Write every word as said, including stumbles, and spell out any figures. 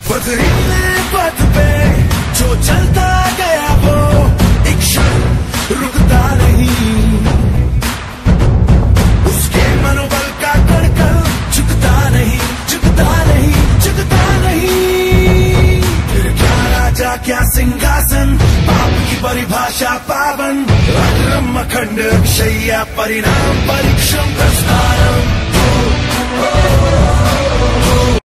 पथरीले पथ पे जो चलता गया वो एक क्षण रुकता नहीं, उसके मनोबल का कड़कड़ झुकता नहीं, झुकता नहीं, झुकता नहीं। फिर क्या राजा क्या सिंहासन, पाप की परिभाषा पावन, अग्रम अखंड अक्षय परिणाम परीक्षम प्रस्तारम।